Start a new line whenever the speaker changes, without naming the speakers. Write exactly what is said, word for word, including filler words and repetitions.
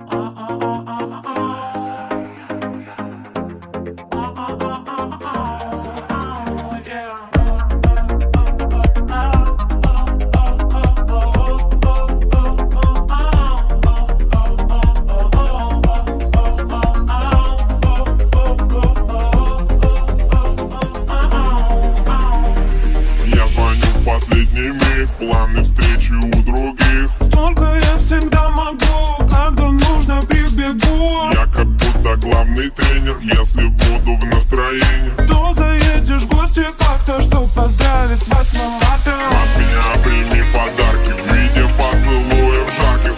Планы встречи у других.
Только я всегда могу, когда нужно прибегу.
Я как будто главный тренер, если буду в настроении.
То заедешь в гости как-то, чтоб поздравить с восьмым марта.
От меня прими подарки в виде поцелуев жарких.